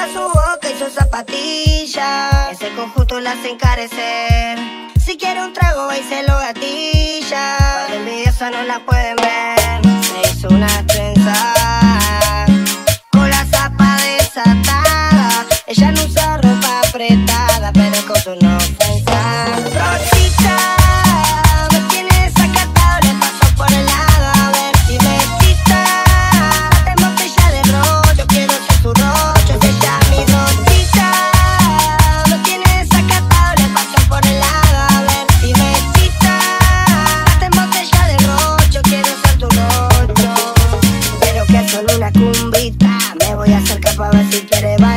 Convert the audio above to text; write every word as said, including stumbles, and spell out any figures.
gusta su boca y sus zapatillas. Ese conjunto la hace encarecer. Si quiere un trago y se lo gatilla. Para envidiosa no la pueden ver. Se hizo una trenza con la zapa desatada. Ella no usa ropa apretada, pero con su no ofensa. Rosita me tiene desacatado, le paso por el lado a ver si me quita. Te botella de ron, yo quiero ser su rocho, es ella mi Rosita. Me tiene desacatado, le paso por el lado a ver si me quita. Te botella de ron, yo quiero ser tu rocho. Quiero que solo una cumbita, me voy a acercar para ver si quiere bailar.